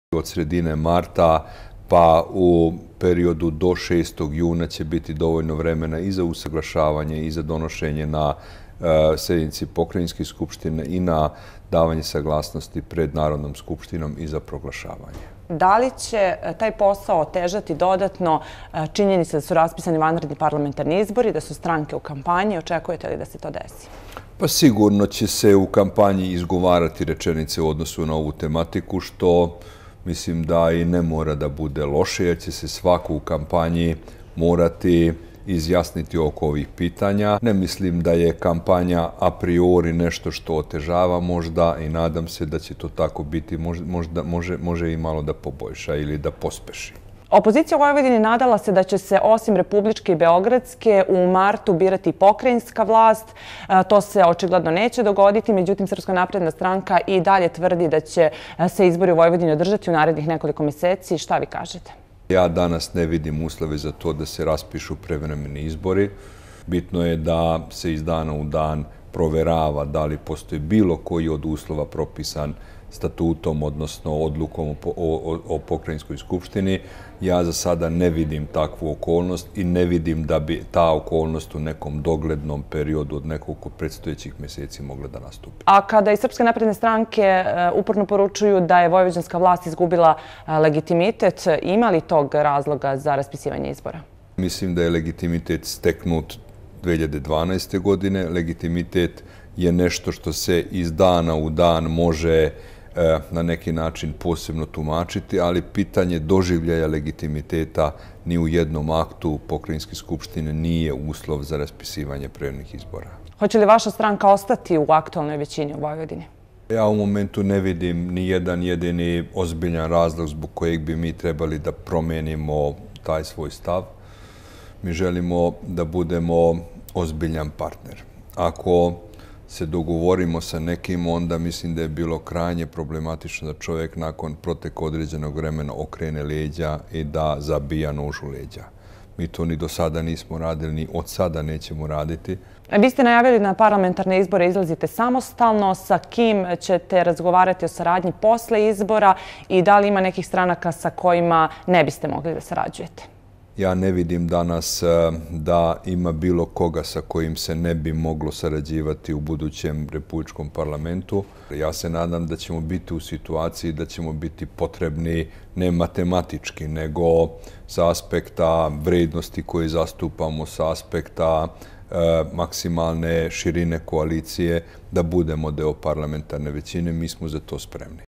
Od sredine marta pa u periodu do 6. juna će biti dovoljno vremena i za usaglašavanje i za donošenje na sjednici pokrajinske skupštine i na davanje saglasnosti pred Narodnom skupštinom i za proglašavanje. Da li će taj posao otežati dodatno činjenica da su raspisani vanredni parlamentarni izbori, da su stranke u kampanji? Očekujete li da se to desi? Pa sigurno će se u kampanji izgovarati rečenice u odnosu na ovu tematiku, što mislim da i ne mora da bude loše, jer će se svako u kampanji morati izjasniti oko ovih pitanja. Ne mislim da je kampanja a priori nešto što otežava možda i nadam se da će to tako biti. Može i malo da poboljša ili da pospeši. Opozicija u Vojvodini nadala se da će se osim republičke i beogradske u martu birati pokrajinska vlast. To se očigledno neće dogoditi, međutim Srpska napredna stranka i dalje tvrdi da će se izbori u Vojvodini održati u narednih nekoliko mjeseci. Šta vi kažete? Ja danas ne vidim uslove za to da se raspišu prevremeni izbori. Bitno je da se iz dana u dan proverava da li postoji bilo koji od uslova propisan statutom, odnosno odlukom o pokrajinskoj skupštini. Ja za sada ne vidim takvu okolnost i ne vidim da bi ta okolnost u nekom doglednom periodu od nekoliko predstojećih mjeseci mogla da nastupi. A kada i Srpske napredne stranke uporno poručuju da je vojvođanska vlast izgubila legitimitet, ima li tog razloga za raspisivanje izbora? Mislim da je legitimitet steknut 2012. godine. Legitimitet je nešto što se iz dana u dan može na neki način posebno tumačiti, ali pitanje doživljaja legitimiteta ni u jednom aktu pokrajinske skupštine nije uslov za raspisivanje prevremenih izbora. Hoće li vaša stranka ostati u aktualnoj većini u Vojvodini? Ja u momentu ne vidim ni jedan jedini ozbiljan razlog zbog kojeg bi mi trebali da promenimo taj svoj stav. Mi želimo da budemo ozbiljan partner. Ako se dogovorimo sa nekim, onda mislim da je bilo krajnje problematično da čovjek nakon proteka određenog vremena okrene leđa i da zabija nož u leđa. Mi to ni do sada nismo radili, ni od sada nećemo raditi. Vi ste najavili na parlamentarne izbore izlazite samostalno. Sa kim ćete razgovarati o saradnji posle izbora i da li ima nekih stranaka sa kojima ne biste mogli da sarađujete? Ja ne vidim danas da ima bilo koga sa kojim se ne bi moglo sarađivati u budućem republičkom parlamentu. Ja se nadam da ćemo biti u situaciji da ćemo biti potrebni ne matematički, nego sa aspekta vrednosti koje zastupamo, sa aspekta maksimalne širine koalicije, da budemo deo parlamentarne većine. Mi smo za to spremni.